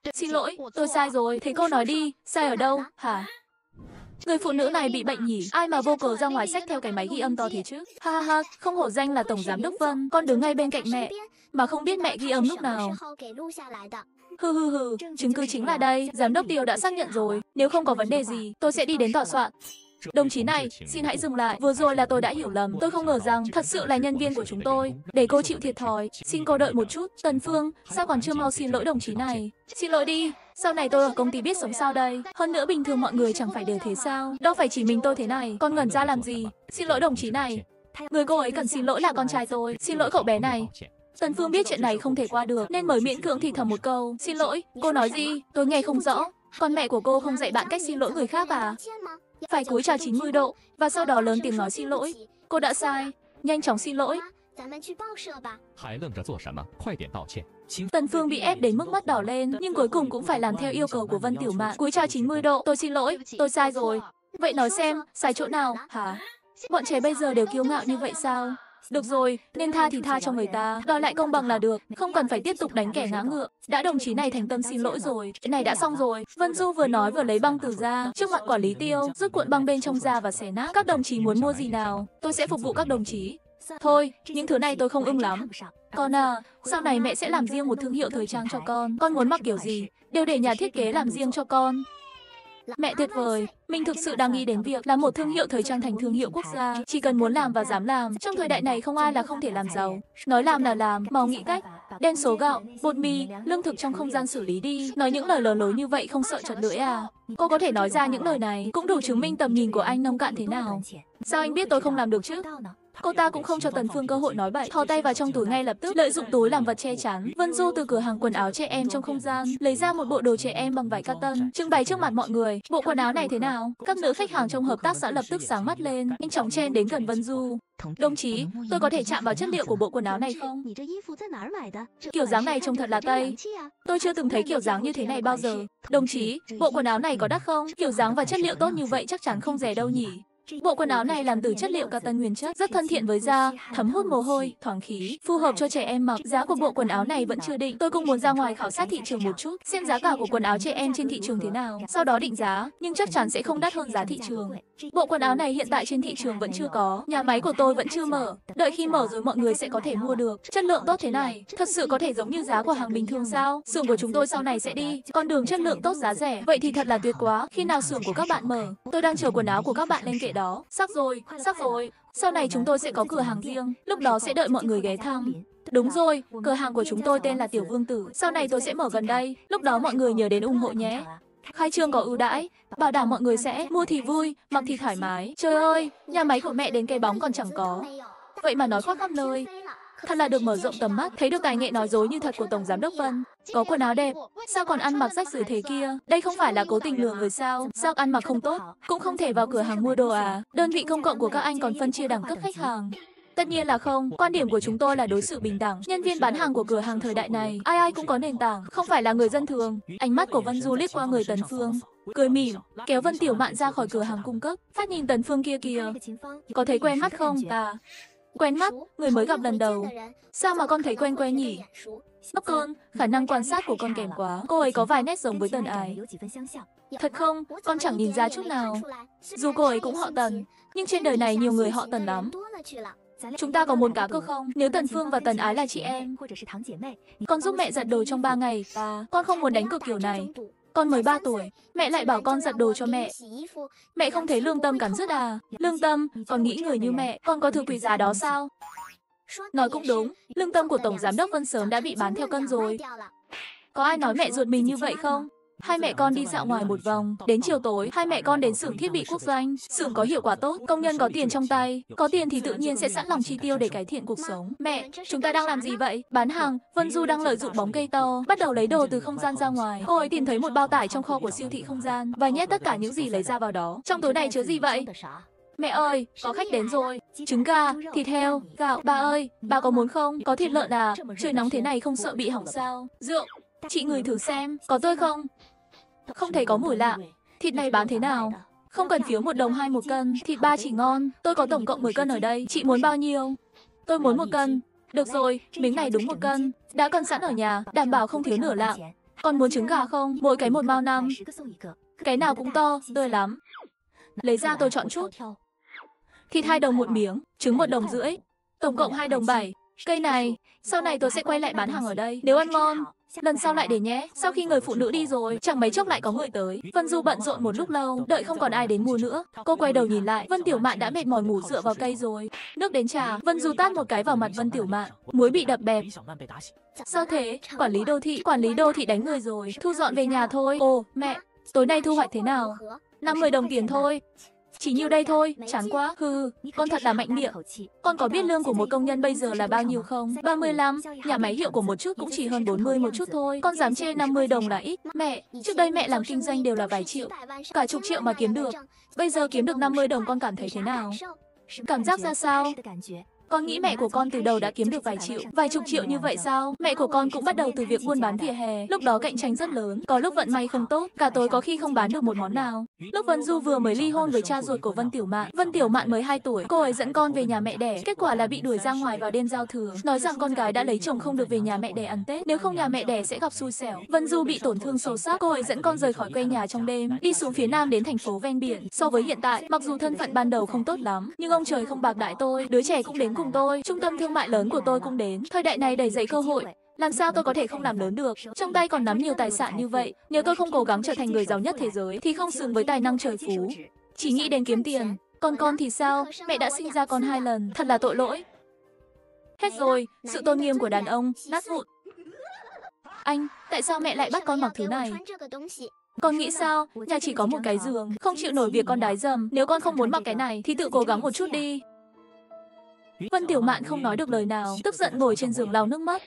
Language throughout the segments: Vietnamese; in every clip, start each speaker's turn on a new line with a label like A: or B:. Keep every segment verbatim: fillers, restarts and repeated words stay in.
A: Xin lỗi, tôi sai rồi. Thế cô nói đi, sai ở đâu, hả? Người phụ nữ này bị bệnh nhỉ? Ai mà vô cớ ra ngoài xách theo cái máy ghi âm to thế chứ? Ha ha ha, không hổ danh là tổng giám đốc Vân, con đứng ngay bên cạnh mẹ mà không biết mẹ ghi âm lúc nào. Hừ hừ hừ, chứng cứ chính là đây, giám đốc Tiêu đã xác nhận rồi. Nếu không có vấn đề gì, tôi sẽ đi đến tòa soạn. Đồng chí này, xin hãy dừng lại. Vừa rồi là tôi đã hiểu lầm. Tôi không ngờ rằng thật sự là nhân viên của chúng tôi. Để cô chịu thiệt thòi. Xin cô đợi một chút. Tần Phương, sao còn chưa mau xin lỗi đồng chí này? Xin lỗi đi. Sau này tôi ở công ty biết sống sao đây. Hơn nữa bình thường mọi người chẳng phải đều thế sao? Đâu phải chỉ mình tôi thế này. Con ngẩn ra làm gì? Xin lỗi đồng chí này. Người cô ấy cần xin lỗi là con trai tôi. Xin lỗi cậu bé này. Tần Phương biết chuyện này không thể qua được nên mới miễn cưỡng thì thầm một câu. Xin lỗi. Cô nói gì? Tôi nghe không rõ. Con mẹ của cô không dạy bạn cách xin lỗi người khác à? Phải cúi chào chín mươi độ và sau đó lớn tiếng nói xin lỗi. Cô đã sai, nhanh chóng xin lỗi. Tần Phương bị ép đến mức mắt đỏ lên, nhưng cuối cùng cũng phải làm theo yêu cầu của Vân Tiểu Mạn. Cúi chào chín mươi độ, tôi xin lỗi, tôi sai rồi. Vậy nói xem, sai chỗ nào, hả? Bọn trẻ bây giờ đều kiêu ngạo như vậy sao? Được rồi, nên tha thì tha cho người ta, đòi lại công bằng là được, không cần phải tiếp tục đánh kẻ ngã ngựa. Đã đồng chí này thành tâm xin lỗi rồi, cái này đã xong rồi. Vân Du vừa nói vừa lấy băng từ ra, trước mặt quản lý Tiêu, rút cuộn băng bên trong ra và xé nát. Các đồng chí muốn mua gì nào, tôi sẽ phục vụ các đồng chí. Thôi, những thứ này tôi không ưng lắm. Con à, sau này mẹ sẽ làm riêng một thương hiệu thời trang cho con, con muốn mặc kiểu gì, đều để nhà thiết kế làm riêng cho con. Mẹ tuyệt vời, mình thực sự đang nghĩ đến việc làm một thương hiệu thời trang thành thương hiệu quốc gia. Chỉ cần muốn làm và dám làm, trong thời đại này không ai là không thể làm giàu. Nói làm là làm, mau nghĩ cách. Đem số gạo, bột mì, lương thực trong không gian xử lý đi. Nói những lời lờ lối như vậy không sợ chật lưỡi à? Cô có thể nói ra những lời này, cũng đủ chứng minh tầm nhìn của anh nông cạn thế nào. Sao anh biết tôi không làm được chứ? Cô ta cũng không cho Tần Phương cơ hội nói bậy, thò tay vào trong túi ngay lập tức, lợi dụng túi làm vật che chắn. Vân Du từ cửa hàng quần áo trẻ em trong không gian lấy ra một bộ đồ trẻ em bằng vải cotton, trưng bày trước mặt mọi người. Bộ quần áo này thế nào? Các nữ khách hàng trong hợp tác xã lập tức sáng mắt lên, nhanh chóng chen đến gần Vân Du. Đồng chí, tôi có thể chạm vào chất liệu của bộ quần áo này không? Kiểu dáng này trông thật là Tây. Tôi chưa từng thấy kiểu dáng như thế này bao giờ. Đồng chí, bộ quần áo này có đắt không? Kiểu dáng và chất liệu tốt như vậy chắc chắn không rẻ đâu nhỉ? Bộ quần áo này làm từ chất liệu cotton nguyên chất, rất thân thiện với da, thấm hút mồ hôi, thoáng khí, phù hợp cho trẻ em mặc. Giá của bộ quần áo này vẫn chưa định. Tôi cũng muốn ra ngoài khảo sát thị trường một chút, xem giá cả của quần áo trẻ em trên thị trường thế nào, sau đó định giá, nhưng chắc chắn sẽ không đắt hơn giá thị trường. Bộ quần áo này hiện tại trên thị trường vẫn chưa có, nhà máy của tôi vẫn chưa mở. Đợi khi mở rồi mọi người sẽ có thể mua được. Chất lượng tốt thế này, thật sự có thể giống như giá của hàng bình thường sao? Xưởng của chúng tôi sau này sẽ đi con đường chất lượng tốt giá rẻ. Vậy thì thật là tuyệt quá. Khi nào xưởng của các bạn mở? Tôi đang chờ quần áo của các bạn lên kệ đó. Sắp rồi, sắp rồi. Sau này chúng tôi sẽ có cửa hàng riêng, lúc đó sẽ đợi mọi người ghé thăm. Đúng rồi, cửa hàng của chúng tôi tên là Tiểu Vương Tử. Sau này tôi sẽ mở gần đây, lúc đó mọi người nhớ đến ủng hộ nhé. Khai trương có ưu đãi, bảo đảm mọi người sẽ mua thì vui, mặc thì thoải mái. Trời ơi, nhà máy của mẹ đến cái bóng còn chẳng có. Vậy mà nói khoác khắp nơi. Thật là được mở rộng tầm mắt, thấy được tài nghệ nói dối như thật của Tổng Giám đốc Vân. Có quần áo đẹp, sao còn ăn mặc rách rưởi thế kia? Đây không phải là cố tình lừa người sao? Sao ăn mặc không tốt, cũng không thể vào cửa hàng mua đồ à? Đơn vị công cộng của các anh còn phân chia đẳng cấp khách hàng. Tất nhiên là không, quan điểm của chúng tôi là đối xử bình đẳng. Nhân viên bán hàng của cửa hàng thời đại này, ai ai cũng có nền tảng, không phải là người dân thường. Ánh mắt của Vân Du liếc qua người Tần Phương, cười mỉm, kéo Vân Tiểu Mạn ra khỏi cửa hàng cung cấp. Phát nhìn Tần Phương kia kìa, có thấy quen mắt không? À, quen mắt, người mới gặp lần đầu. Sao mà con thấy quen quen nhỉ? Ngốc con, khả năng quan sát của con kém quá. Cô ấy có vài nét giống với Tần Ái. Thật không, con chẳng nhìn ra chút nào. Dù cô ấy cũng họ Tần, nhưng trên đời này nhiều người họ Tần lắm. Chúng ta có muốn cá cược không? Nếu Tần Phương và Tần Ái là chị em, con giúp mẹ giặt đồ trong ba ngày. À, con không muốn đánh cược kiểu này. Con mới ba tuổi, mẹ lại bảo con giặt đồ cho mẹ. Mẹ không thấy lương tâm cắn rứt à? Lương tâm, con nghĩ người như mẹ, con có thứ quý giá đó sao? Nói cũng đúng, lương tâm của Tổng Giám đốc Vân sớm đã bị bán theo cân rồi. Có ai nói mẹ ruột mình như vậy không? Hai mẹ con đi dạo ngoài một vòng, đến chiều tối, hai mẹ con đến xưởng thiết bị quốc doanh. Xưởng có hiệu quả tốt, công nhân có tiền trong tay. Có tiền thì tự nhiên sẽ sẵn lòng chi tiêu để cải thiện cuộc sống. Mẹ, chúng ta đang làm gì vậy? Bán hàng, Vân Du đang lợi dụng bóng cây to, bắt đầu lấy đồ từ không gian ra ngoài. Cô ấy tìm thấy một bao tải trong kho của siêu thị không gian và nhét tất cả những gì lấy ra vào đó. Trong túi này chứa gì vậy? Mẹ ơi, có khách đến rồi. Trứng gà, thịt heo, gạo. Bà ơi, bà có muốn không? Có thịt lợn à? Trời nóng thế này không sợ bị hỏng sao? Rượu, chị ngửi thử xem, có tươi không? Không thấy có mùi lạ. Thịt này bán thế nào? Không cần phiếu một đồng hai một cân, thịt ba chỉ ngon. Tôi có tổng cộng mười cân ở đây, chị muốn bao nhiêu? Tôi muốn một cân. Được rồi, miếng này đúng một cân. Đã cân sẵn ở nhà, đảm bảo không thiếu nửa lạng. Con muốn trứng gà không? Mỗi cái một mao năm. Cái nào cũng to, tươi lắm. Lấy ra tôi chọn chút. Thịt hai đồng một miếng, trứng một đồng rưỡi. Tổng cộng hai đồng bảy. Cây này, sau này tôi sẽ quay lại bán hàng ở đây. Nếu ăn ngon, lần sau lại để nhé. Sau khi người phụ nữ đi rồi, chẳng mấy chốc lại có người tới. Vân Du bận rộn một lúc lâu, đợi không còn ai đến mua nữa. Cô quay đầu nhìn lại, Vân Tiểu Mạn đã mệt mỏi ngủ dựa vào cây rồi. Nước đến trà, Vân Du tát một cái vào mặt Vân Tiểu Mạn. Muối bị đập bẹp. Sao thế? Quản lý đô thị, quản lý đô thị đánh người rồi. Thu dọn về nhà thôi. Ồ, mẹ, tối nay thu hoạch thế nào? năm mươi đồng tiền thôi. Chỉ nhiêu đây thôi, chán quá. Hừ, con thật là mạnh miệng. Con có biết lương của một công nhân bây giờ là bao nhiêu không? ba mươi lăm, nhà máy hiệu của một chút cũng chỉ hơn bốn mươi một chút thôi. Con dám chê năm mươi đồng là ít. Mẹ, trước đây mẹ làm kinh doanh đều là vài triệu, cả chục triệu mà kiếm được. Bây giờ kiếm được năm mươi đồng con cảm thấy thế nào? Cảm giác ra sao? Con nghĩ mẹ của con từ đầu đã kiếm được vài triệu, vài chục triệu như vậy sao? Mẹ của con cũng bắt đầu từ việc buôn bán vỉa hè, lúc đó cạnh tranh rất lớn, có lúc vận may không tốt, cả tối có khi không bán được một món nào. Lúc Vân Du vừa mới ly hôn với cha ruột của Vân Tiểu Mạn, Vân Tiểu Mạn mới hai tuổi, cô ấy dẫn con về nhà mẹ đẻ, kết quả là bị đuổi ra ngoài vào đêm giao thừa, nói rằng con gái đã lấy chồng không được về nhà mẹ đẻ ăn Tết, nếu không nhà mẹ đẻ sẽ gặp xui xẻo. Vân Du bị tổn thương sâu sắc, cô ấy dẫn con rời khỏi quê nhà trong đêm, đi xuống phía nam đến thành phố ven biển. So với hiện tại, mặc dù thân phận ban đầu không tốt lắm, nhưng ông trời không bạc đãi tôi, đứa trẻ cũng đến cùng tôi, trung tâm thương mại lớn của tôi cũng đến. Thời đại này đầy dẫy cơ hội, làm sao tôi có thể không làm lớn được? Trong tay còn nắm nhiều tài sản như vậy, nếu tôi không cố gắng trở thành người giàu nhất thế giới thì không xứng với tài năng trời phú. Chỉ nghĩ đến kiếm tiền. Còn con thì sao? Mẹ đã sinh ra con hai lần, thật là tội lỗi. Hết rồi, sự tôn nghiêm của đàn ông nát vụn. Anh, tại sao mẹ lại bắt con mặc thứ này? Con nghĩ sao? Nhà chỉ có một cái giường, không chịu nổi việc con đái dầm. Nếu con không muốn mặc cái này thì tự cố gắng một chút đi. Vân Tiểu Mạn không nói được lời nào, tức giận ngồi trên giường lau nước mắt.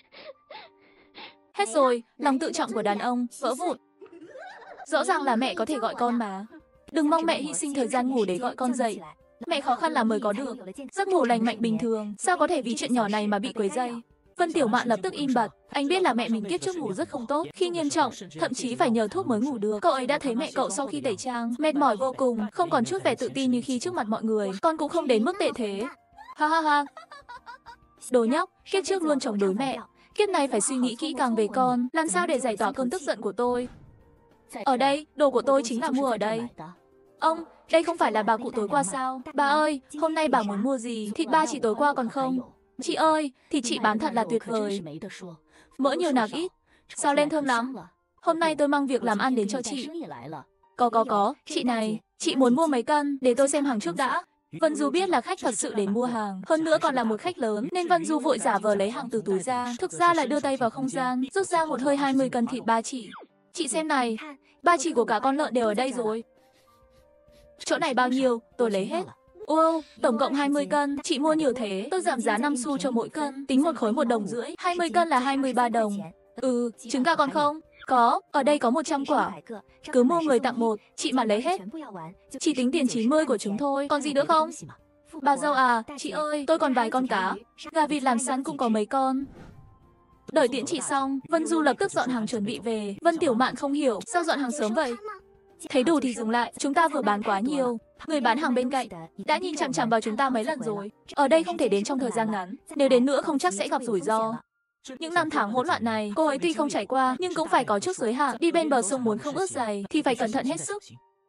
A: Hết rồi, lòng tự trọng của đàn ông vỡ vụn. Rõ ràng là mẹ có thể gọi con mà. Đừng mong mẹ hy sinh thời gian ngủ để gọi con dậy. Mẹ khó khăn là mới có được giấc ngủ lành mạnh bình thường, sao có thể vì chuyện nhỏ này mà bị quấy rầy? Vân Tiểu Mạn lập tức im bặt. Anh biết là mẹ mình kiếp trước ngủ rất không tốt, khi nghiêm trọng, thậm chí phải nhờ thuốc mới ngủ được. Cậu ấy đã thấy mẹ cậu sau khi tẩy trang, mệt mỏi vô cùng, không còn chút vẻ tự tin như khi trước mặt mọi người. Con cũng không đến mức tệ thế. Ha ha ha. Đồ nhóc, kiếp trước luôn chống đối mẹ, kiếp này phải suy nghĩ kỹ càng về con, làm sao để giải tỏa cơn tức giận của tôi. Ở đây, đồ của tôi chính là mua ở đây. Ông, đây không phải là bà cụ tối qua sao? Bà ơi, hôm nay bà muốn mua gì? Thịt ba chỉ tối qua còn không? Chị ơi, thịt chị bán thật là tuyệt vời. Mỡ nhiều nạc ít, sao lên thơm lắm. Hôm nay tôi mang việc làm ăn đến cho chị. Có có có, chị này, chị muốn mua mấy cân, để tôi xem hàng trước đã. Vân Du biết là khách thật sự đến mua hàng, hơn nữa còn là một khách lớn, nên Vân Du vội giả vờ lấy hàng từ túi ra, thực ra là đưa tay vào không gian, rút ra một hơi hai mươi cân thịt ba chỉ. Chị xem này, ba chỉ của cả con lợn đều ở đây rồi. Chỗ này bao nhiêu, tôi lấy hết. Wow, tổng cộng hai mươi cân, chị mua nhiều thế, tôi giảm giá năm xu cho mỗi cân, tính một khối một đồng rưỡi, hai mươi cân là hai mươi ba đồng. Ừ, trứng gà còn không? Có, ở đây có một trăm quả. Cứ mua người tặng một, chị mà lấy hết. Chỉ tính tiền chín mươi của chúng thôi, còn gì nữa không? Bà dâu à, chị ơi, tôi còn vài con cá. Gà vịt làm sẵn cũng có mấy con. Đợi tiễn chị xong, Vân Du lập tức dọn hàng chuẩn bị về. Vân Tiểu Mạn không hiểu, sao dọn hàng sớm vậy? Thấy đủ thì dừng lại, chúng ta vừa bán quá nhiều. Người bán hàng bên cạnh đã nhìn chằm chằm vào chúng ta mấy lần rồi. Ở đây không thể đến trong thời gian ngắn, nếu đến nữa không chắc sẽ gặp rủi ro. Những năm tháng hỗn loạn này, cô ấy tuy không trải qua, nhưng cũng phải có chút giới hạn. Đi bên bờ sông muốn không ướt giày, thì phải cẩn thận hết sức.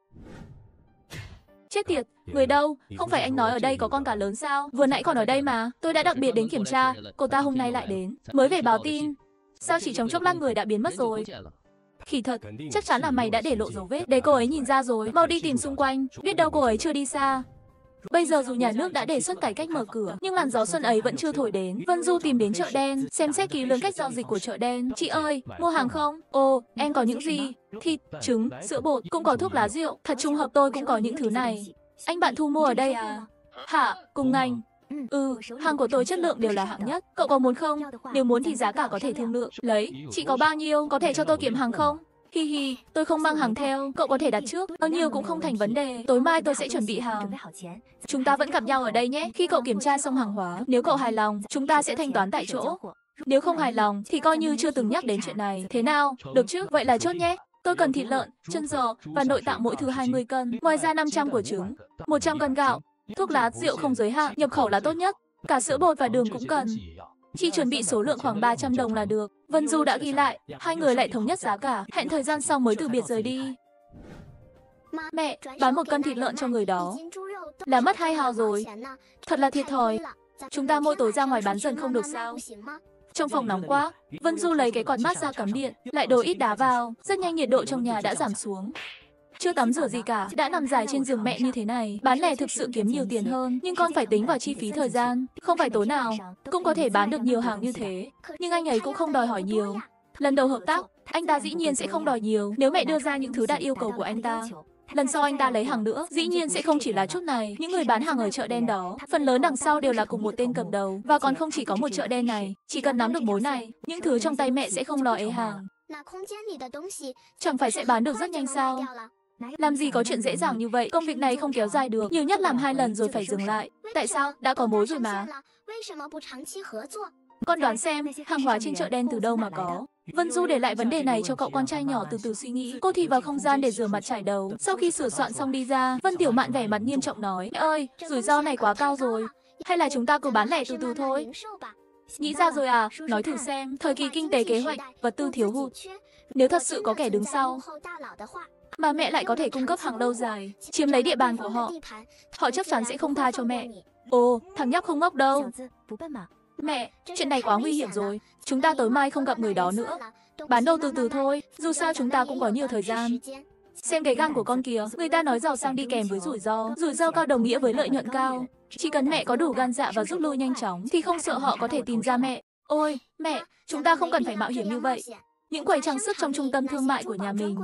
A: Chết tiệt, người đâu? Không phải anh nói ở đây có con cá lớn sao? Vừa nãy còn ở đây mà, tôi đã đặc biệt đến kiểm tra. Cô ta hôm nay lại đến, mới về báo tin. Sao chỉ trong chốc lát người đã biến mất rồi? Khỉ thật, chắc chắn là mày đã để lộ dấu vết. Để cô ấy nhìn ra rồi, mau đi tìm xung quanh, biết đâu cô ấy chưa đi xa. Bây giờ dù nhà nước đã đề xuất cải cách mở cửa, nhưng làn gió xuân ấy vẫn chưa thổi đến. Vân Du tìm đến chợ đen, xem xét kỹ lưỡng cách giao dịch của chợ đen. Chị ơi, mua hàng không? Ồ, em có những gì? Thịt, trứng, sữa bột, cũng có thuốc lá rượu. Thật trùng hợp tôi cũng có những thứ này. Anh bạn thu mua ở đây à? Hả, cùng ngành. Ừ, hàng của tôi chất lượng đều là hạng nhất. Cậu có muốn không? Nếu muốn thì giá cả có thể thương lượng. Lấy, chị có bao nhiêu? Có thể cho tôi kiểm hàng không? Hi hi, tôi không mang hàng theo, cậu có thể đặt trước, bao nhiêu cũng không thành vấn đề, tối mai tôi sẽ chuẩn bị hàng. Chúng ta vẫn gặp nhau ở đây nhé, khi cậu kiểm tra xong hàng hóa, nếu cậu hài lòng, chúng ta sẽ thanh toán tại chỗ. Nếu không hài lòng, thì coi như chưa từng nhắc đến chuyện này, thế nào, được chứ, vậy là chốt nhé. Tôi cần thịt lợn, chân giò và nội tạng mỗi thứ hai mươi cân, ngoài ra năm trăm của trứng, một trăm cân gạo, thuốc lá, rượu không giới hạn, nhập khẩu là tốt nhất, cả sữa bột và đường cũng cần. Chỉ chuẩn bị số lượng khoảng ba trăm đồng là được. Vân Du đã ghi lại, hai người lại thống nhất giá cả, hẹn thời gian sau mới từ biệt rời đi. Mẹ, bán một cân thịt lợn cho người đó là mất hai hào rồi. Thật là thiệt thòi. Chúng ta mỗi tối ra ngoài bán dần không được sao? Trong phòng nóng quá, Vân Du lấy cái quạt mát ra cắm điện, lại đổ ít đá vào. Rất nhanh nhiệt độ trong nhà đã giảm xuống. Chưa tắm rửa gì cả, đã nằm dài trên giường mẹ như thế này. Bán lẻ thực sự kiếm nhiều tiền hơn, nhưng con phải tính vào chi phí thời gian. Không phải tối nào cũng có thể bán được nhiều hàng như thế. Nhưng anh ấy cũng không đòi hỏi nhiều. Lần đầu hợp tác, anh ta dĩ nhiên sẽ không đòi nhiều nếu mẹ đưa ra những thứ đạt yêu cầu của anh ta. Lần sau anh ta lấy hàng nữa, dĩ nhiên sẽ không chỉ là chút này. Những người bán hàng ở chợ đen đó, phần lớn đằng sau đều là cùng một tên cầm đầu. Và còn không chỉ có một chợ đen này, chỉ cần nắm được mối này, những thứ trong tay mẹ sẽ không lo ế hàng. Chẳng phải sẽ bán được rất nhanh sao? Làm gì có chuyện dễ dàng như vậy, công việc này không kéo dài được, nhiều nhất làm hai lần rồi phải dừng lại. Tại sao? Đã có mối rồi mà. Con đoán xem, hàng hóa trên chợ đen từ đâu mà có. Vân Du để lại vấn đề này cho cậu con trai nhỏ từ từ suy nghĩ. Cô thì vào không gian để rửa mặt trải đầu. Sau khi sửa soạn xong đi ra, Vân Tiểu Mạn vẻ mặt nghiêm trọng nói: Mẹ ơi, rủi ro này quá cao rồi. Hay là chúng ta cứ bán lẻ từ từ thôi. Nghĩ ra rồi à? Nói thử xem, thời kỳ kinh tế kế hoạch, vật tư thiếu hụt. Nếu thật sự có kẻ đứng sau, mà mẹ lại có thể cung cấp hàng lâu dài, chiếm lấy địa bàn của họ, họ chắc chắn sẽ không tha cho mẹ. Ồ, thằng nhóc không ngốc đâu. Mẹ, chuyện này quá nguy hiểm rồi. Chúng ta tối mai không gặp người đó nữa. Bán đâu từ từ thôi, dù sao chúng ta cũng có nhiều thời gian. Xem cái gan của con kìa, người ta nói giàu sang đi kèm với rủi ro. Rủi ro cao đồng nghĩa với lợi nhuận cao. Chỉ cần mẹ có đủ gan dạ và rút lui nhanh chóng, thì không sợ họ có thể tìm ra mẹ. Ôi, mẹ, chúng ta không cần phải mạo hiểm như vậy. Những quầy trang sức trong trung tâm thương mại của nhà mình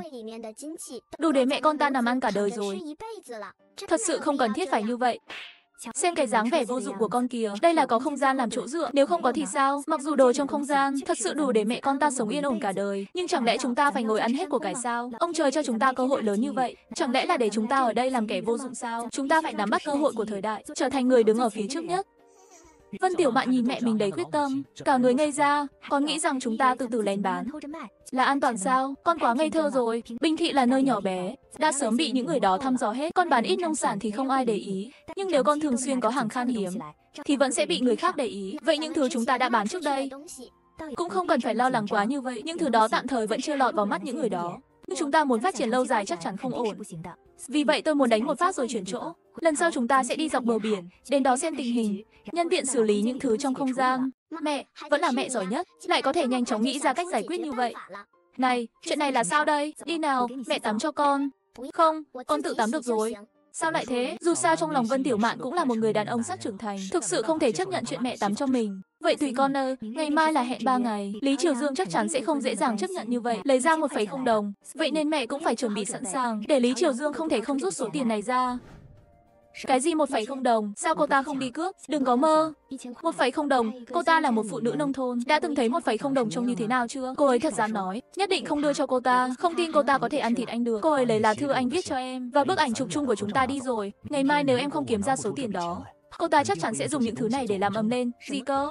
A: đủ để mẹ con ta nằm ăn cả đời rồi. Thật sự không cần thiết phải như vậy. Xem cái dáng vẻ vô dụng của con kìa, đây là có không gian làm chỗ dựa, nếu không có thì sao? Mặc dù đồ trong không gian thật sự đủ để mẹ con ta sống yên ổn cả đời, nhưng chẳng lẽ chúng ta phải ngồi ăn hết của cải sao? Ông trời cho chúng ta cơ hội lớn như vậy, chẳng lẽ là để chúng ta ở đây làm kẻ vô dụng sao? Chúng ta phải nắm bắt cơ hội của thời đại, trở thành người đứng ở phía trước nhất. Vân Tiểu Mạn nhìn mẹ mình đầy quyết tâm, cả người ngây ra. Con nghĩ rằng chúng ta từ từ lén bán là an toàn sao? Con quá ngây thơ rồi. Bình Thị là nơi nhỏ bé, đã sớm bị những người đó thăm dò hết. Con bán ít nông sản thì không ai để ý, nhưng nếu con thường xuyên có hàng khan hiếm thì vẫn sẽ bị người khác để ý. Vậy những thứ chúng ta đã bán trước đây cũng không cần phải lo lắng quá như vậy. Những thứ đó tạm thời vẫn chưa lọt vào mắt những người đó, nhưng chúng ta muốn phát triển lâu dài chắc chắn không ổn. Vì vậy tôi muốn đánh một phát rồi chuyển chỗ. Lần sau chúng ta sẽ đi dọc bờ biển, đến đó xem tình hình, nhân tiện xử lý những thứ trong không gian. Mẹ, vẫn là mẹ giỏi nhất, lại có thể nhanh chóng nghĩ ra cách giải quyết như vậy. Này, chuyện này là sao đây? Đi nào, mẹ tắm cho con. Không, con tự tắm được rồi. Sao lại thế? Dù sao trong lòng Vân Tiểu Mạn cũng là một người đàn ông sắp trưởng thành, thực sự không thể chấp nhận chuyện mẹ tắm cho mình. Vậy tùy con ơi, ngày mai là hẹn ba ngày, Lý Triều Dương chắc chắn sẽ không dễ dàng chấp nhận như vậy, lấy ra một phẩy không đồng. Vậy nên mẹ cũng phải chuẩn bị sẵn sàng, để Lý Triều Dương không thể không rút số tiền này ra. Cái gì một phẩy không đồng? Sao cô ta không đi cướp? Đừng có mơ. Một phẩy không đồng, cô ta là một phụ nữ nông thôn, đã từng thấy một phẩy không đồng trông như thế nào chưa? Cô ấy thật dám nói, nhất định không đưa cho cô ta, không tin cô ta có thể ăn thịt anh được. Cô ấy lấy lá thư anh viết cho em và bức ảnh chụp chung của chúng ta đi rồi. Ngày mai nếu em không kiếm ra số tiền đó, cô ta chắc chắn sẽ dùng những thứ này để làm ầm lên. Gì cơ?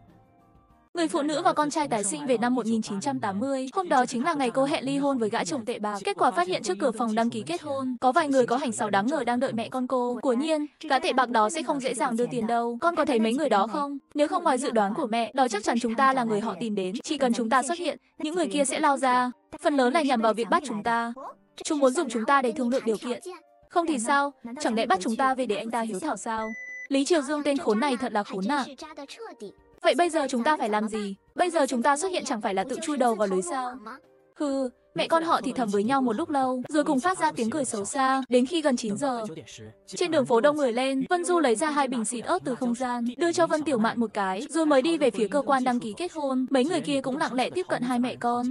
A: Người phụ nữ và con trai tái sinh về năm một nghìn chín trăm tám mươi. Hôm đó chính là ngày cô hẹn ly hôn với gã chồng tệ bạc. Kết quả phát hiện trước cửa phòng đăng ký kết hôn, có vài người có hành xảo đáng ngờ đang đợi mẹ con cô. Quả nhiên, gã tệ bạc đó sẽ không dễ dàng đưa tiền đâu. Con có thấy mấy người đó không? Nếu không ngoài dự đoán của mẹ, đó chắc chắn chúng ta là người họ tìm đến. Chỉ cần chúng ta xuất hiện, những người kia sẽ lao ra. Phần lớn là nhằm vào việc bắt chúng ta. Chúng muốn dùng chúng ta để thương lượng điều kiện. Không thì sao? Chẳng lẽ bắt chúng ta về để anh ta hiếu thảo sao? Lý Triều Dương tên khốn này thật là khốn nạn. Vậy bây giờ chúng ta phải làm gì? Bây giờ chúng ta xuất hiện chẳng phải là tự chui đầu vào lưới sao? Hừ, mẹ con họ thì thầm với nhau một lúc lâu, rồi cùng phát ra tiếng cười xấu xa. Đến khi gần chín giờ, trên đường phố đông người lên, Vân Du lấy ra hai bình xịt ớt từ không gian, đưa cho Vân Tiểu Mạn một cái, rồi mới đi về phía cơ quan đăng ký kết hôn. Mấy người kia cũng lặng lẽ tiếp cận hai mẹ con.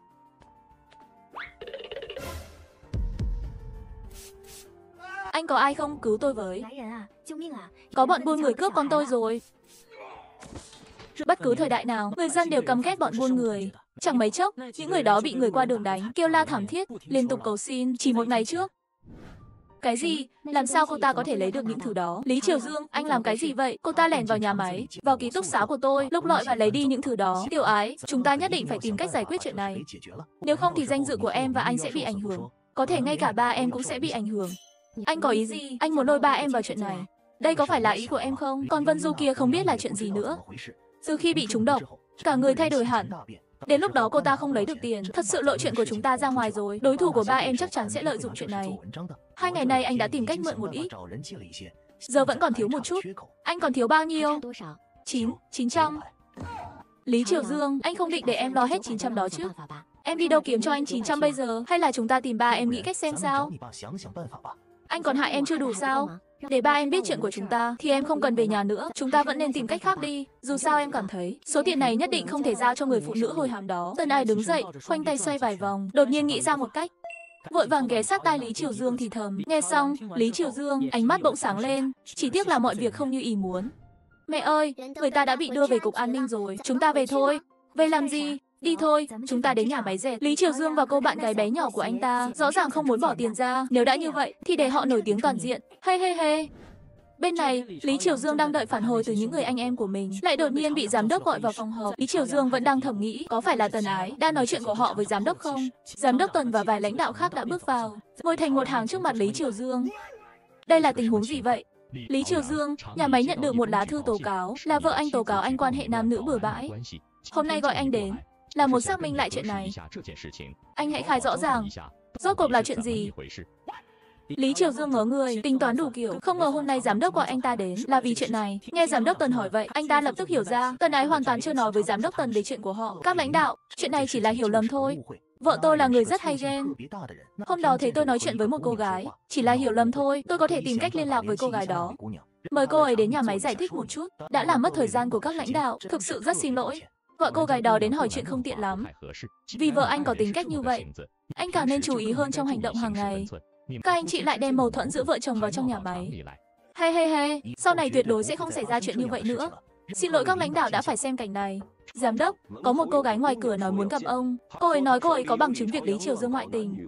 A: Anh có ai không? Cứu tôi với. Có bọn buôn người cướp con tôi rồi. Bất cứ thời đại nào, người dân đều căm ghét bọn buôn người. Chẳng mấy chốc, những người đó bị người qua đường đánh, kêu la thảm thiết, liên tục cầu xin. Chỉ một ngày trước. Cái gì? Làm sao cô ta có thể lấy được những thứ đó? Lý Triều Dương, anh làm cái gì vậy? Cô ta lẻn vào nhà máy, vào ký túc xá của tôi, lục lọi và lấy đi những thứ đó. Tiểu Ái, chúng ta nhất định phải tìm cách giải quyết chuyện này. Nếu không thì danh dự của em và anh sẽ bị ảnh hưởng. Có thể ngay cả ba em cũng sẽ bị ảnh hưởng. Anh có ý gì? Anh muốn lôi ba em vào chuyện này. Đây có phải là ý của em không? Còn Vân Du kia không biết là chuyện gì nữa. Từ khi bị trúng độc, cả người thay đổi hẳn. Đến lúc đó cô ta không lấy được tiền, thật sự lộ chuyện của chúng ta ra ngoài rồi. Đối thủ của ba em chắc chắn sẽ lợi dụng chuyện này. Hai ngày nay anh đã tìm cách mượn một ít. Giờ vẫn còn thiếu một chút. Anh còn thiếu bao nhiêu? Chín, chín trăm. Lý Triều Dương, anh không định để em lo hết chín trăm đó chứ? Em đi đâu kiếm cho anh chín trăm bây giờ? Hay là chúng ta tìm ba em nghĩ cách xem sao? Anh còn hại em chưa đủ sao? Để ba em biết chuyện của chúng ta, thì em không cần về nhà nữa. Chúng ta vẫn nên tìm cách khác đi. Dù sao em cảm thấy, số tiền này nhất định không thể giao cho người phụ nữ hôi hám đó. Tân Ai đứng dậy, khoanh tay xoay vài vòng, đột nhiên nghĩ ra một cách. Vội vàng ghé sát tai Lý Triều Dương thì thầm. Nghe xong, Lý Triều Dương, ánh mắt bỗng sáng lên. Chỉ tiếc là mọi việc không như ý muốn. Mẹ ơi, người ta đã bị đưa về cục an ninh rồi. Chúng ta về thôi. Về làm gì? Đi thôi, chúng ta đến nhà máy dệt. Lý Triều Dương và cô bạn gái bé nhỏ của anh ta rõ ràng không muốn bỏ tiền ra. Nếu đã như vậy, thì để họ nổi tiếng toàn diện. Hey hey hey. Bên này, Lý Triều Dương đang đợi phản hồi từ những người anh em của mình, lại đột nhiên bị giám đốc gọi vào phòng họp. Lý Triều Dương vẫn đang thầm nghĩ, có phải là Tần Ái đã nói chuyện của họ với giám đốc không? Giám đốc Tần và vài lãnh đạo khác đã bước vào, ngồi thành một hàng trước mặt Lý Triều Dương. Đây là tình huống gì vậy? Lý Triều Dương, nhà máy nhận được một lá thư tố cáo, là vợ anh tố cáo anh quan hệ nam nữ bừa bãi. Hôm nay gọi anh đến, là muốn xác minh lại chuyện này. Anh hãy khai rõ ràng, rốt cuộc là chuyện gì? Lý Triều Dương ngớ người, tính toán đủ kiểu, không ngờ hôm nay giám đốc gọi anh ta đến là vì chuyện này. Nghe giám đốc Tần hỏi vậy, anh ta lập tức hiểu ra, Tần Ái hoàn toàn chưa nói với giám đốc Tần về chuyện của họ. Các lãnh đạo, chuyện này chỉ là hiểu lầm thôi. Vợ tôi là người rất hay ghen. Hôm đó thấy tôi nói chuyện với một cô gái, chỉ là hiểu lầm thôi, tôi có thể tìm cách liên lạc với cô gái đó. Mời cô ấy đến nhà máy giải thích một chút, đã làm mất thời gian của các lãnh đạo, thực sự rất xin lỗi. Gọi cô gái đó đến hỏi chuyện không tiện lắm. Vì vợ anh có tính cách như vậy, anh càng nên chú ý hơn trong hành động hàng ngày. Các anh chị lại đem mâu thuẫn giữa vợ chồng vào trong nhà máy. Hay hay hay, sau này tuyệt đối sẽ không xảy ra chuyện như vậy nữa. Xin lỗi các lãnh đạo đã phải xem cảnh này. Giám đốc, có một cô gái ngoài cửa nói muốn gặp ông. Cô ấy nói cô ấy có bằng chứng việc Lý Triều Dương ngoại tình.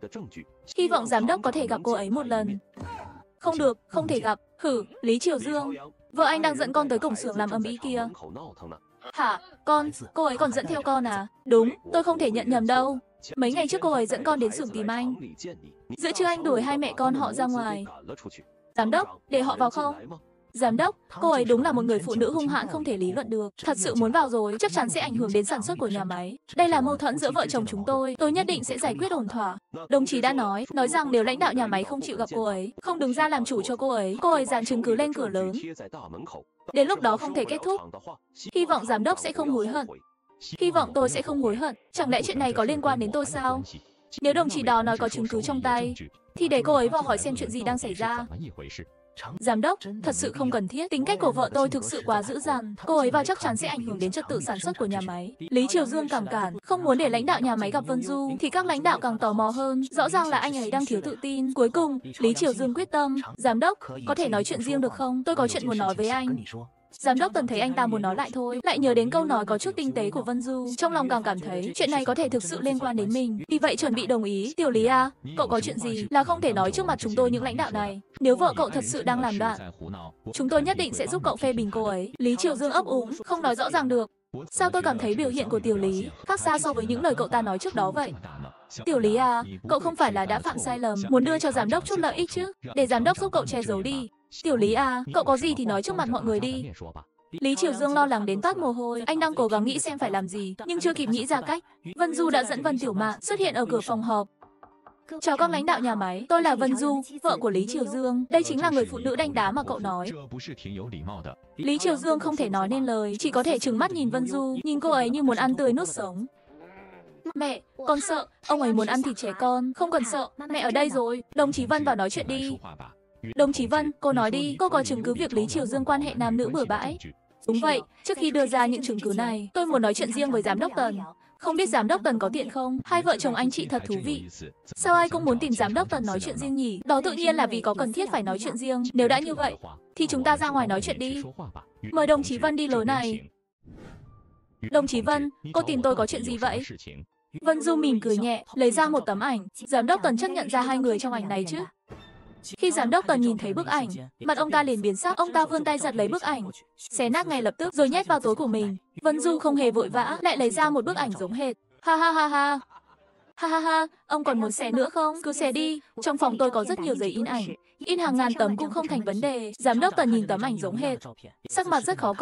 A: Hy vọng giám đốc có thể gặp cô ấy một lần. Không được, không thể gặp. Hử, Lý Triều Dương, vợ anh đang dẫn con tới cổng xưởng làm ầm ĩ kia. Hả, con, cô ấy còn dẫn theo con à? Đúng, tôi không thể nhận nhầm đâu. Mấy ngày trước cô ấy dẫn con đến xưởng tìm anh. Giữa trưa anh đuổi hai mẹ con họ ra ngoài. Giám đốc, để họ vào không? Giám đốc, cô ấy đúng là một người phụ nữ hung hãn không thể lý luận được. Thật sự muốn vào rồi, chắc chắn sẽ ảnh hưởng đến sản xuất của nhà máy. Đây là mâu thuẫn giữa vợ chồng chúng tôi, tôi nhất định sẽ giải quyết ổn thỏa. Đồng chí đã nói, nói rằng nếu lãnh đạo nhà máy không chịu gặp cô ấy, không đứng ra làm chủ cho cô ấy, cô ấy dán chứng cứ lên cửa lớn. Đến lúc đó không thể kết thúc. Hy vọng giám đốc sẽ không hối hận. Hy vọng tôi sẽ không hối hận. Chẳng lẽ chuyện này có liên quan đến tôi sao? Nếu đồng chí đó nói có chứng cứ trong tay, thì để cô ấy vào hỏi xem chuyện gì đang xảy ra. Giám đốc, thật sự không cần thiết. Tính cách của vợ tôi thực sự quá dữ dằn. Cô ấy vào chắc chắn sẽ ảnh hưởng đến trật tự sản xuất của nhà máy. Lý Triều Dương cảm cản, không muốn để lãnh đạo nhà máy gặp Vân Du, thì các lãnh đạo càng tò mò hơn. Rõ ràng là anh ấy đang thiếu tự tin. Cuối cùng, Lý Triều Dương quyết tâm. Giám đốc, có thể nói chuyện riêng được không? Tôi có chuyện muốn nói với anh. Giám đốc Tần thấy anh ta muốn nói lại thôi, lại nhớ đến câu nói có chút tinh tế của Vân Du, trong lòng càng cảm thấy chuyện này có thể thực sự liên quan đến mình. Vì vậy chuẩn bị đồng ý. Tiểu Lý à, cậu có chuyện gì là không thể nói trước mặt chúng tôi những lãnh đạo này. Nếu vợ cậu thật sự đang làm loạn, chúng tôi nhất định sẽ giúp cậu phê bình cô ấy. Lý Triều Dương ấp úng, không nói rõ ràng được. Sao tôi cảm thấy biểu hiện của Tiểu Lý khác xa so với những lời cậu ta nói trước đó vậy? Tiểu Lý à, cậu không phải là đã phạm sai lầm, muốn đưa cho giám đốc chút lợi ích chứ? Để giám đốc giúp cậu che giấu đi. Tiểu Lý à, cậu có gì thì nói trước mặt mọi người đi. Lý Triều Dương lo lắng đến toát mồ hôi, anh đang cố gắng nghĩ xem phải làm gì, nhưng chưa kịp nghĩ ra cách. Vân Du đã dẫn Vân Tiểu Mạn xuất hiện ở cửa phòng họp. Chào các lãnh đạo nhà máy, tôi là Vân Du, vợ của Lý Triều Dương. Đây chính là người phụ nữ đanh đá mà cậu nói. Lý Triều Dương không thể nói nên lời, chỉ có thể trừng mắt nhìn Vân Du, nhìn cô ấy như muốn ăn tươi nuốt sống. Mẹ, con sợ, ông ấy muốn ăn thịt trẻ con, không cần sợ, mẹ ở đây rồi. Đồng chí Vân vào nói chuyện đi. Đồng chí Vân, cô nói đi, cô có chứng cứ việc Lý Triều Dương quan hệ nam nữ bừa bãi. Đúng vậy, trước khi đưa ra những chứng cứ này, tôi muốn nói chuyện riêng với giám đốc Tần. Không biết giám đốc Tần có tiện không? Hai vợ chồng anh chị thật thú vị. Sao ai cũng muốn tìm giám đốc Tần nói chuyện riêng nhỉ? Đó tự nhiên là vì có cần thiết phải nói chuyện riêng. Nếu đã như vậy, thì chúng ta ra ngoài nói chuyện đi. Mời đồng chí Vân đi lối này. Đồng chí Vân, cô tìm tôi có chuyện gì vậy? Vân Du mỉm cười nhẹ, lấy ra một tấm ảnh. Giám đốc Tần chấp nhận ra hai người trong ảnh này chứ? Khi giám đốc Tần nhìn thấy bức ảnh, mặt ông ta liền biến sắc, ông ta vươn tay giật lấy bức ảnh, xé nát ngay lập tức rồi nhét vào túi của mình. Vân Du không hề vội vã, lại lấy ra một bức ảnh giống hệt. Ha ha ha ha. Ha ha ha, ông còn muốn xé nữa không? Cứ xé đi, trong phòng tôi có rất nhiều giấy in ảnh. In hàng ngàn tấm cũng không thành vấn đề. Giám đốc Tần nhìn tấm ảnh giống hệt, sắc mặt rất khó coi.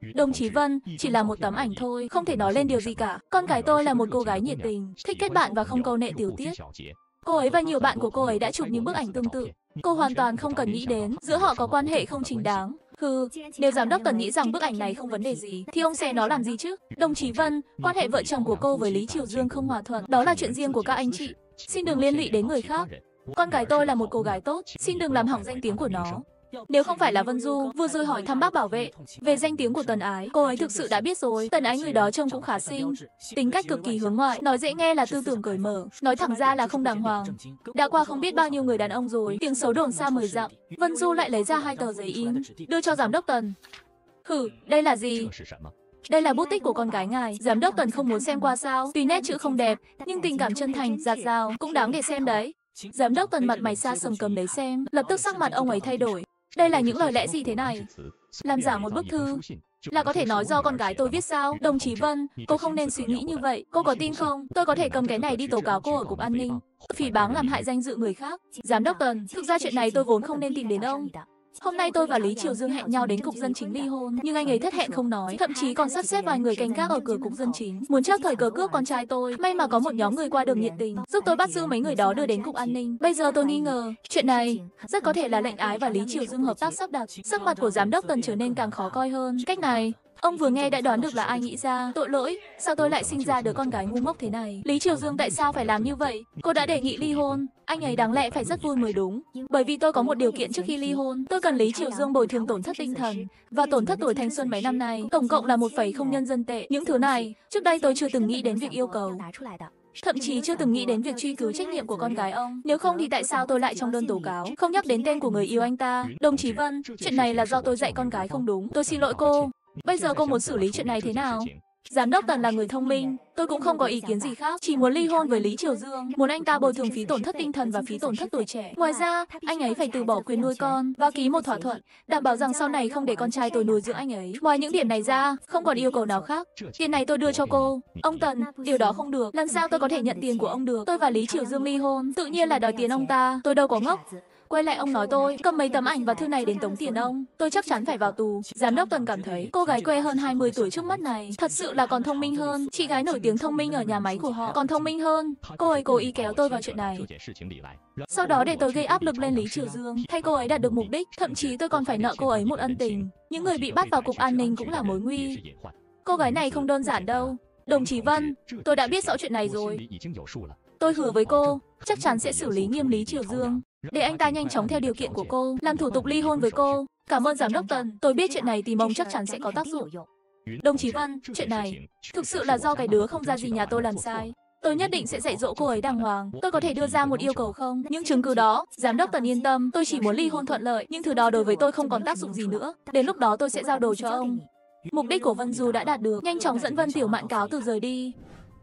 A: Đồng chí Vân, chỉ là một tấm ảnh thôi, không thể nói lên điều gì cả. Con gái tôi là một cô gái nhiệt tình, thích kết bạn và không câu nệ tiểu tiết. Cô ấy và nhiều bạn của cô ấy đã chụp những bức ảnh tương tự. Cô hoàn toàn không cần nghĩ đến giữa họ có quan hệ không chính đáng. Hừ, nếu giám đốc Tần nghĩ rằng bức ảnh này không vấn đề gì, thì ông xé nó làm gì chứ? Đồng chí Vân, quan hệ vợ chồng của cô với Lý Triều Dương không hòa thuận, đó là chuyện riêng của các anh chị. Xin đừng liên lụy đến người khác. Con gái tôi là một cô gái tốt, xin đừng làm hỏng danh tiếng của nó. Nếu không phải là Vân Du vừa rồi hỏi thăm bác bảo vệ về danh tiếng của Tần Ái, cô ấy thực sự đã biết rồi. Tần Ái người đó trông cũng khá xinh, tính cách cực kỳ hướng ngoại, nói dễ nghe là tư tưởng cởi mở, nói thẳng ra là không đàng hoàng. Đã qua không biết bao nhiêu người đàn ông rồi, tiếng xấu đồn xa mười dặm. Vân Du lại lấy ra hai tờ giấy in, đưa cho giám đốc Tần. Hử, đây là gì? Đây là bút tích của con gái ngài. Giám đốc Tần không muốn xem qua sao? Tuy nét chữ không đẹp, nhưng tình cảm chân thành, dạt dào, cũng đáng để xem đấy. Giám đốc Tần mặt mày xa sầm cầm lấy xem, lập tức sắc mặt ông ấy thay đổi. Đây là những lời lẽ gì thế này? Làm giả một bức thư là có thể nói do con gái tôi viết sao? Đồng chí Vân, cô không nên suy nghĩ như vậy. Cô có tin không? Tôi có thể cầm cái này đi tố cáo cô ở cục an ninh. Phỉ báng làm hại danh dự người khác. Giám đốc Tần, thực ra chuyện này tôi vốn không nên tìm đến ông. Hôm nay tôi và Lý Triều Dương hẹn nhau đến cục dân chính ly hôn, nhưng anh ấy thất hẹn không nói, thậm chí còn sắp xếp vài người canh gác ở cửa cục dân chính, muốn trước thời cờ cướp con trai tôi. May mà có một nhóm người qua đường nhiệt tình, giúp tôi bắt giữ mấy người đó đưa đến cục an ninh. Bây giờ tôi nghi ngờ, chuyện này rất có thể là lệnh Ái và Lý Triều Dương hợp tác sắp đặt. Sắc mặt của giám đốc Tần trở nên càng khó coi hơn. Cách này, ông vừa nghe đã đoán được là ai nghĩ ra. Tội lỗi, sao tôi lại sinh ra đứa con gái ngu ngốc thế này? Lý Triều Dương tại sao phải làm như vậy? Cô đã đề nghị ly hôn, anh ấy đáng lẽ phải rất vui mới đúng. Bởi vì tôi có một điều kiện trước khi ly hôn, tôi cần Lý Triều Dương bồi thường tổn thất tinh thần và tổn thất tuổi thanh xuân mấy năm nay, tổng cộng là một phẩy không nhân dân tệ. Những thứ này, trước đây tôi chưa từng nghĩ đến việc yêu cầu. Thậm chí chưa từng nghĩ đến việc truy cứu trách nhiệm của con gái ông. Nếu không thì tại sao tôi lại trong đơn tố cáo không nhắc đến tên của người yêu anh ta? Đồng chí Vân, chuyện này là do tôi dạy con gái không đúng. Tôi xin lỗi cô. Bây giờ cô muốn xử lý chuyện này thế nào? Giám đốc Tần là người thông minh, tôi cũng không có ý kiến gì khác, chỉ muốn ly hôn với Lý Triều Dương, muốn anh ta bồi thường phí tổn thất tinh thần và phí tổn thất tuổi trẻ. Ngoài ra, anh ấy phải từ bỏ quyền nuôi con và ký một thỏa thuận, đảm bảo rằng sau này không để con trai tôi nuôi dưỡng anh ấy. Ngoài những điểm này ra, không còn yêu cầu nào khác. Tiền này tôi đưa cho cô. Ông Tần, điều đó không được. Làm sao tôi có thể nhận tiền của ông được? Tôi và Lý Triều Dương ly hôn, tự nhiên là đòi tiền ông ta. Tôi đâu có ngốc. Quay lại ông nói tôi, cầm mấy tấm ảnh và thư này đến tống tiền ông. Tôi chắc chắn phải vào tù. Giám đốc Tần cảm thấy cô gái quê hơn hai mươi tuổi trước mắt này thật sự là còn thông minh hơn. Chị gái nổi tiếng thông minh ở nhà máy của họ còn thông minh hơn. Cô ấy cố ý kéo tôi vào chuyện này. Sau đó để tôi gây áp lực lên Lý Triều Dương, thay cô ấy đạt được mục đích. Thậm chí tôi còn phải nợ cô ấy một ân tình. Những người bị bắt vào cục an ninh cũng là mối nguy. Cô gái này không đơn giản đâu. Đồng chí Vân, tôi đã biết rõ chuyện này rồi. Tôi hứa với cô, chắc chắn sẽ xử lý nghiêm Lý Triều Dương, để anh ta nhanh chóng theo điều kiện của cô, làm thủ tục ly hôn với cô. Cảm ơn giám đốc Tần, tôi biết chuyện này tìm ông chắc chắn sẽ có tác dụng. Đồng chí Vân, chuyện này thực sự là do cái đứa không ra gì nhà tôi làm sai. Tôi nhất định sẽ dạy dỗ cô ấy đàng hoàng. Tôi có thể đưa ra một yêu cầu không? Những chứng cứ đó, giám đốc Tần yên tâm, tôi chỉ muốn ly hôn thuận lợi. Những thứ đó đối với tôi không còn tác dụng gì nữa. Đến lúc đó tôi sẽ giao đồ cho ông. Mục đích của Vân Du đã đạt được, nhanh chóng dẫn Vân Tiểu Mạn cáo từ rời đi.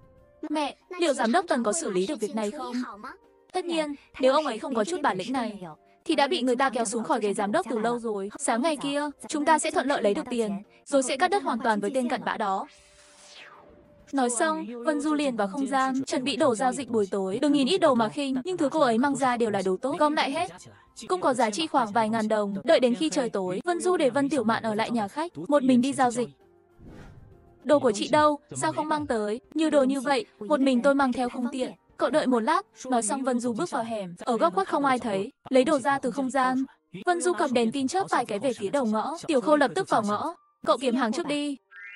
A: Mẹ, liệu giám đốc Tần có xử lý được việc này không? Tất nhiên, nếu ông ấy không có chút bản lĩnh này, thì đã bị người ta kéo xuống khỏi ghế giám đốc từ lâu rồi. Sáng ngày kia, chúng ta sẽ thuận lợi lấy được tiền, rồi sẽ cắt đứt hoàn toàn với tên cặn bã đó. Nói xong, Vân Du liền vào không gian, chuẩn bị đổ giao dịch buổi tối. Đừng nhìn ít đồ mà khinh, nhưng thứ cô ấy mang ra đều là đồ tốt, gom lại hết. Cũng có giá trị khoảng vài ngàn đồng. Đợi đến khi trời tối, Vân Du để Vân Tiểu Mạn ở lại nhà khách, một mình đi giao dịch. Đồ của chị đâu, sao không mang tới? Nhiều đồ như vậy, một mình tôi mang theo không tiện. Cậu đợi một lát, nói xong Vân Du bước vào hẻm, ở góc khuất không ai thấy, lấy đồ ra từ không gian. Vân Du cầm đèn tin chớp vài cái về phía đầu ngõ, Tiểu Khâu lập tức vào ngõ. Cậu kiếm hàng trước đi.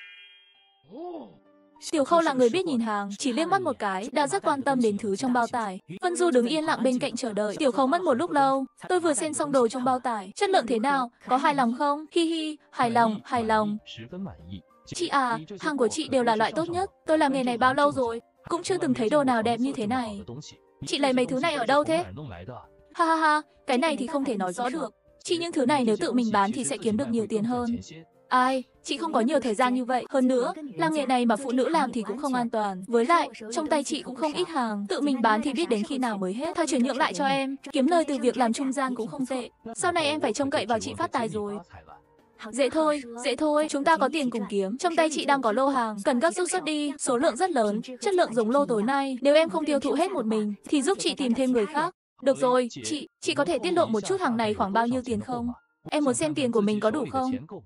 A: Tiểu Khâu là người biết nhìn hàng, chỉ liếc mắt một cái, đã rất quan tâm đến thứ trong bao tải. Vân Du đứng yên lặng bên cạnh chờ đợi. Tiểu Khâu mất một lúc lâu. Tôi vừa xem xong đồ trong bao tải, chất lượng thế nào, có hài lòng không? Hi hi, hài lòng, hài lòng. Chị à, hàng của chị đều là loại tốt nhất. Tôi làm nghề này bao lâu rồi, cũng chưa từng thấy đồ nào đẹp như thế này. Chị lấy mấy thứ này ở đâu thế? Ha ha ha, cái này thì không thể nói rõ được. Chị những thứ này nếu tự mình bán thì sẽ kiếm được nhiều tiền hơn. Ai, chị không có nhiều thời gian như vậy. Hơn nữa, làm nghề này mà phụ nữ làm thì cũng không an toàn. Với lại, trong tay chị cũng không ít hàng. Tự mình bán thì biết đến khi nào mới hết. Thôi chuyển nhượng lại cho em, kiếm lời từ việc làm trung gian cũng không tệ. Sau này em phải trông cậy vào chị phát tài rồi. Dễ thôi, dễ thôi, chúng ta có tiền cùng kiếm. Trong tay chị đang có lô hàng, cần gấp rút xuất đi, số lượng rất lớn, chất lượng giống lô tối nay. Nếu em không tiêu thụ hết một mình, thì giúp chị tìm thêm người khác. Được rồi, chị, chị có thể tiết lộ một chút hàng này khoảng bao nhiêu tiền không? Em muốn xem tiền của mình có đủ không?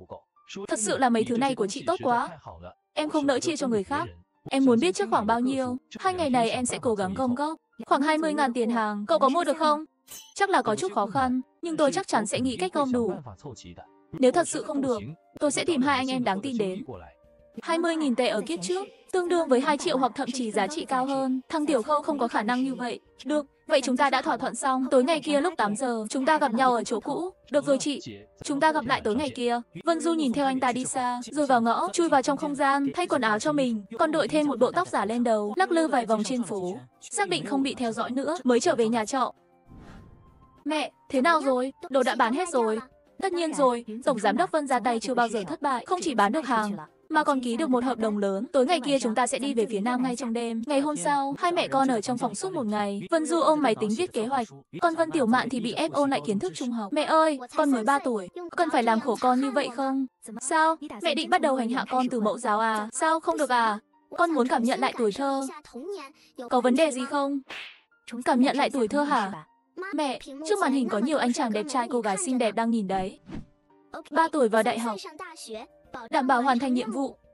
A: Thật sự là mấy thứ này của chị tốt quá. Em không nỡ chia cho người khác. Em muốn biết trước khoảng bao nhiêu. Hai ngày này em sẽ cố gắng gom góp. Khoảng hai mươi ngàn tiền hàng, cậu có mua được không? Chắc là có chút khó khăn, nhưng tôi chắc chắn sẽ nghĩ cách gom đủ. Nếu thật sự không được, tôi sẽ tìm hai anh em đáng tin đến. hai mươi nghìn tệ ở kiếp trước, tương đương với hai triệu hoặc thậm chí giá trị cao hơn. Thằng Tiểu Khâu không có khả năng như vậy. Được, vậy chúng ta đã thỏa thuận xong. Tối ngày kia lúc tám giờ, chúng ta gặp nhau ở chỗ cũ. Được rồi chị, chúng ta gặp lại tối ngày kia. Vân Du nhìn theo anh ta đi xa, rồi vào ngõ, chui vào trong không gian, thay quần áo cho mình, còn đội thêm một bộ tóc giả lên đầu, lắc lư vài vòng trên phố. Xác định không bị theo dõi nữa, mới trở về nhà trọ. Mẹ, thế nào rồi? Đồ đã bán hết rồi. Tất nhiên rồi, Tổng Giám đốc Vân ra tay chưa bao giờ thất bại, không chỉ bán được hàng, mà còn ký được một hợp đồng lớn. Tối ngày kia chúng ta sẽ đi về phía Nam ngay trong đêm. Ngày hôm sau, hai mẹ con ở trong phòng suốt một ngày. Vân Du ôm máy tính viết kế hoạch, còn Vân Tiểu Mạn thì bị ép ôn lại kiến thức trung học. Mẹ ơi, con mới ba tuổi, cần phải làm khổ con như vậy không? Sao? Mẹ định bắt đầu hành hạ con từ mẫu giáo à? Sao không được à? Con muốn cảm nhận lại tuổi thơ. Có vấn đề gì không? Cảm nhận lại tuổi thơ hả? Mẹ, trước màn hình có nhiều anh chàng đẹp trai cô gái xinh đẹp đang nhìn đấy. Ba tuổi vào đại học, đảm bảo hoàn thành nhiệm vụ.